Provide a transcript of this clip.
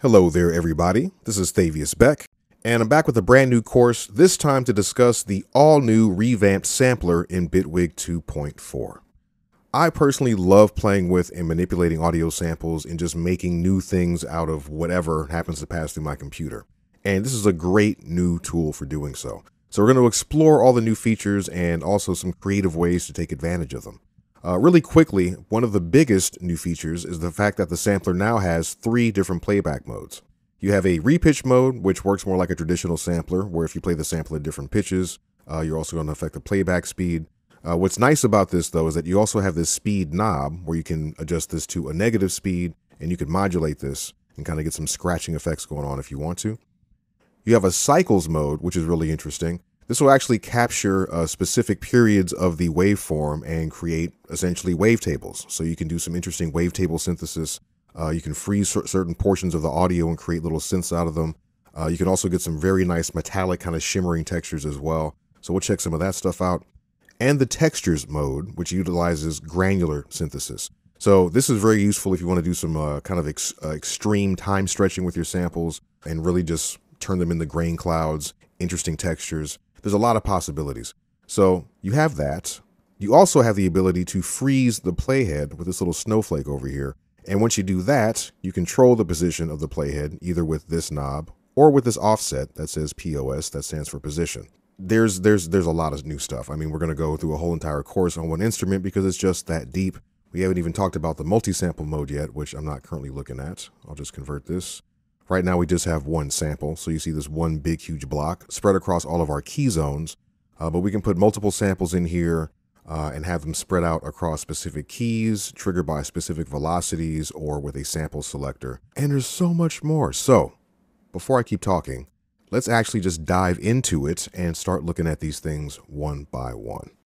Hello there, everybody. This is Thavius Beck, and I'm back with a brand new course, this time to discuss the all-new revamped sampler in Bitwig 2.4. I personally love playing with and manipulating audio samples and just making new things out of whatever happens to pass through my computer. And this is a great new tool for doing so. So we're going to explore all the new features and also some creative ways to take advantage of them. Really quickly, one of the biggest new features is the fact that the sampler now has 3 different playback modes. You have a repitch mode, which works more like a traditional sampler, where if you play the sample at different pitches, you're also going to affect the playback speed. What's nice about this, though, is that you also have this speed knob where you can adjust this to a negative speed, and you can modulate this and kind of get some scratching effects going on if you want to. You have a cycles mode, which is really interesting. This will actually capture specific periods of the waveform and create essentially wavetables. So you can do some interesting wavetable synthesis. You can freeze certain portions of the audio and create little synths out of them. You can also get some very nice metallic kind of shimmering textures as well. So we'll check some of that stuff out. And the textures mode, which utilizes granular synthesis. So this is very useful if you want to do some kind of extreme time stretching with your samples and really just turn them into grain clouds, interesting textures. There's a lot of possibilities. So you have that. You also have the ability to freeze the playhead with this little snowflake over here. And once you do that, you control the position of the playhead either with this knob or with this offset that says POS, that stands for position. There's a lot of new stuff. I mean, we're going to go through a whole entire course on one instrument because it's just that deep. We haven't even talked about the multi-sample mode yet, which I'm not currently looking at. I'll just convert this. Right now we just have one sample, so you see this one big huge block spread across all of our key zones, but we can put multiple samples in here and have them spread out across specific keys, triggered by specific velocities or with a sample selector. And there's so much more. So before I keep talking, let's actually just dive into it and start looking at these things one by one.